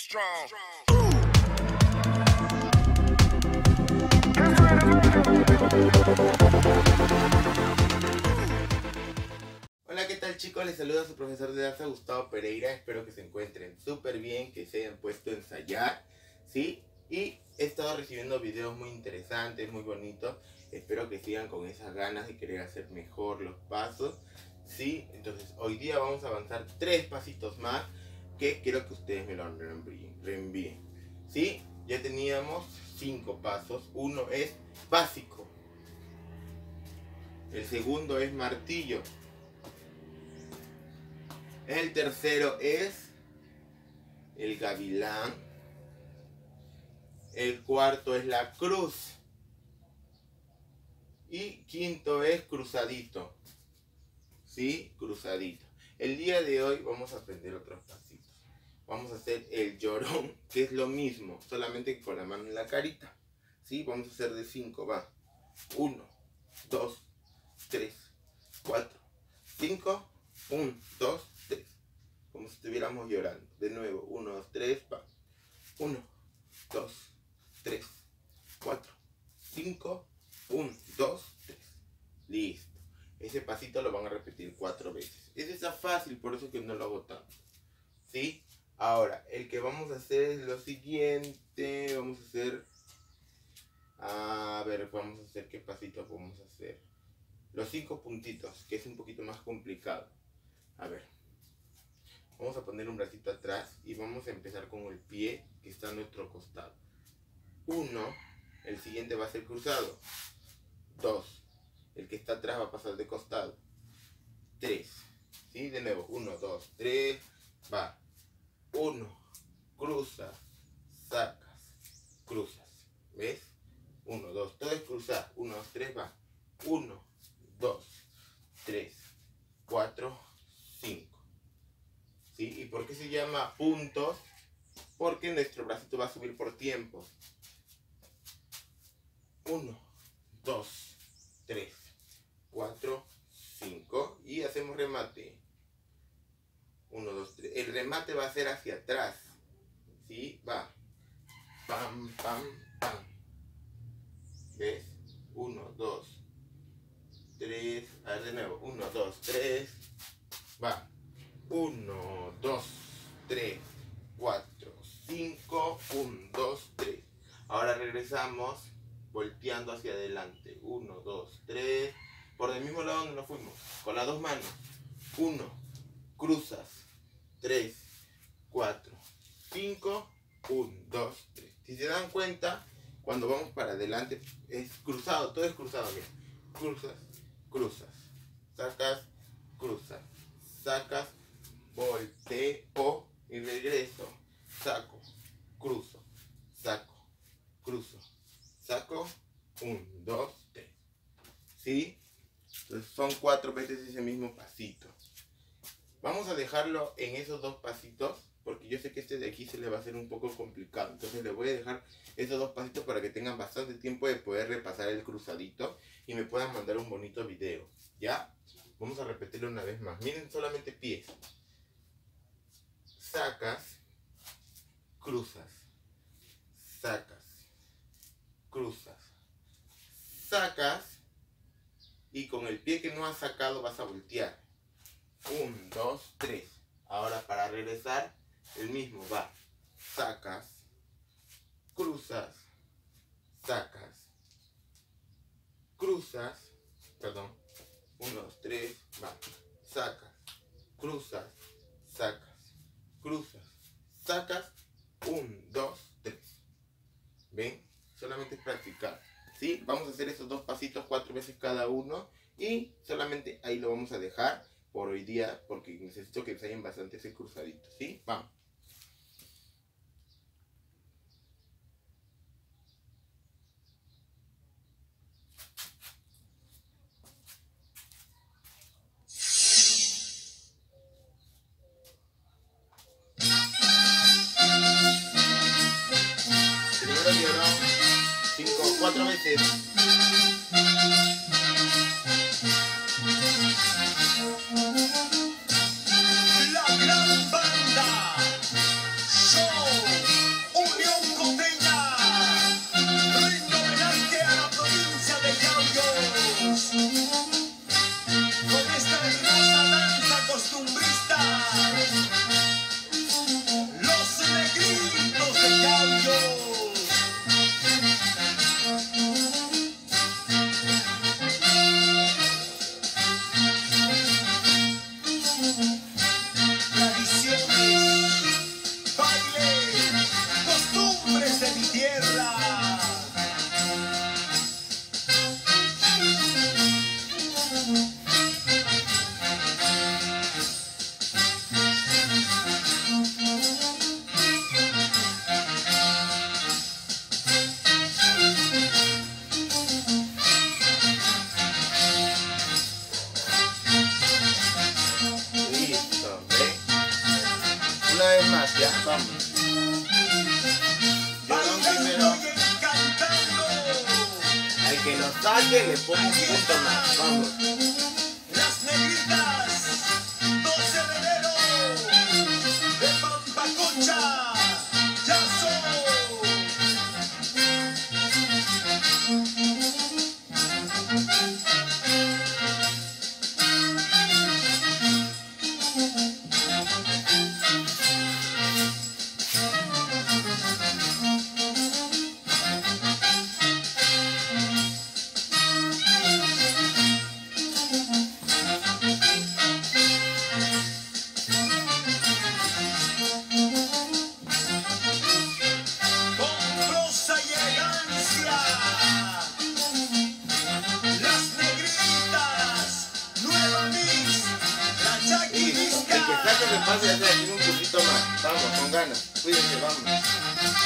strong. Hola, ¿qué tal chicos? Les saluda su profesor de danza Gustavo Pereira. Espero que se encuentren súper bien, que se hayan puesto a ensayar, ¿sí? Y he estado recibiendo videos muy interesantes, muy bonitos. Espero que sigan con esas ganas de querer hacer mejor los pasos, ¿sí? Entonces hoy día vamos a avanzar 3 pasitos más que quiero que ustedes me lo reenvíen, ¿sí? Ya teníamos 5 pasos. Uno es básico. El segundo es martillo. El tercero es el gavilán. El cuarto es la cruz. Y quinto es cruzadito. ¿Sí? Cruzadito. El día de hoy vamos a aprender otros pasitos. Vamos a hacer el llorón, que es lo mismo, solamente con la mano en la carita. ¿Sí? Vamos a hacer de 5, va. 1, 2, 3, 4, 5. 1, 2, 3. Como si estuviéramos llorando. De nuevo, 1, 2, 3, va. 1, 2, 3, 4, 5. 1, 2, 3. Listo. Ese pasito lo van a repetir 4 veces. Ese está fácil, por eso que no lo hago tanto. ¿Sí? Ahora, el que vamos a hacer es lo siguiente. Vamos a hacer... A ver, vamos a hacer qué pasitos vamos a hacer. Los 5 puntitos, que es un poquito más complicado. A ver. Vamos a poner un bracito atrás y vamos a empezar con el pie que está a nuestro costado. 1, el siguiente va a ser cruzado. 2, el que está atrás va a pasar de costado. 3, ¿sí? De nuevo, 1, 2, 3, va. 1, cruzas, sacas, cruzas. ¿Ves? 1, 2, todo es cruzar. 1, 2, 3, va. 1, 2, 3, 4, 5. ¿Sí? ¿Y por qué se llama puntos? Porque nuestro bracito va a subir por tiempos. 1, 2, 3, 4, 5. Y hacemos remate. 1, 2, 3. El remate va a ser hacia atrás. ¿Sí? Va. Pam, pam, pam. ¿Ves? 1, 2, 3. A ver de nuevo. 1, 2, 3. Va. 1, 2, 3, 4, 5. 1, 2, 3. Ahora regresamos volteando hacia adelante. 1, 2, 3. Por el mismo lado donde nos fuimos. Con las dos manos. 1, cruzas. 3, 4, 5. 1, 2, 3. Si se dan cuenta, cuando vamos para adelante es cruzado. Todo es cruzado. Mira. Cruzas, cruzas. Sacas, cruzas. Sacas, volteo y regreso. Saco, cruzo, saco, cruzo, saco. 1, 2, 3. ¿Sí? Entonces son 4 veces ese mismo pasito. Vamos a dejarlo en esos 2 pasitos, porque yo sé que este de aquí se le va a hacer un poco complicado. Entonces le voy a dejar esos 2 pasitos para que tengan bastante tiempo de poder repasar el cruzadito y me puedan mandar un bonito video. ¿Ya? Vamos a repetirlo una vez más. Miren solamente pies. Sacas, cruzas, sacas, cruzas, sacas y con el pie que no has sacado vas a voltear. 1, 2, 3. Ahora para regresar, el mismo va. Sacas, cruzas, sacas, cruzas, perdón. 1, 2, 3, va. Sacas, cruzas, sacas, cruzas, sacas. 1, 2, 3. ¿Ven? Solamente es practicar. ¿Sí? Vamos a hacer esos 2 pasitos 4 veces cada uno. Y solamente ahí lo vamos a dejar por hoy día, porque necesito que ensayen bastante ese cruzadito. ¿Sí? Vamos. Primero llorón. 5, 4 veces. La gran banda. Show. saque le pongo un punto más. Vamos. Las negritas, 12 de enero, de Pampaconcha, ya son. El que saque le pase a hacer un poquito más. Vamos, con ganas. Cuídense, vamos.